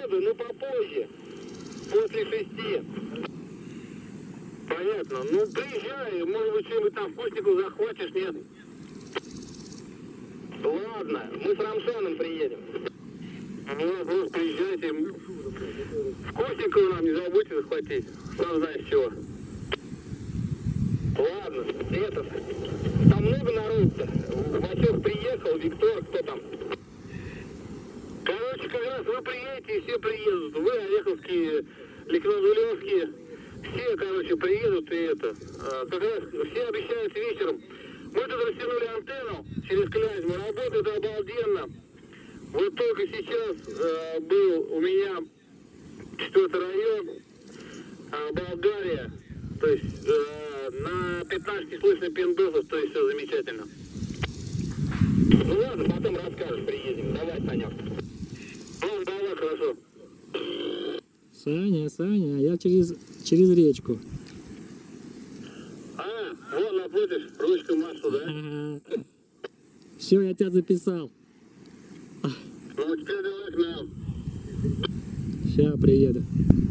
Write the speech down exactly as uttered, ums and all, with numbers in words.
приеду, но попозже. После шести. Понятно. Ну, приезжай. Может быть, что-нибудь там вкуснику захватишь, нет? Ладно, мы с Рамшаном приедем. Ну, просто приезжайте. Вкуснику нам не забудьте захватить. Сам знаешь чего. Ладно, это... Там много народу-то. Васек приехал, Виктор, кто там? Короче, как раз вы приедете, и все приедут. Вы, Ореховские, Ликнозулевские, все, короче, приедут, и это. Как раз все обещают вечером. Мы тут растянули антенну через Клязьму, работает обалденно. Вот только сейчас э, был у меня четвертый район, э, Болгария, то есть э, на пятнадцать не слышно пиндосов, то есть все замечательно. Ну ладно, потом расскажешь, приедем. Давай, Санек. Ну, давай, хорошо. Саня, Саня, я через, через речку. А, вон напротив, ручку машу, да? Ага. Все, я тебя записал. Ну, теперь давай к нам. Сейчас приеду.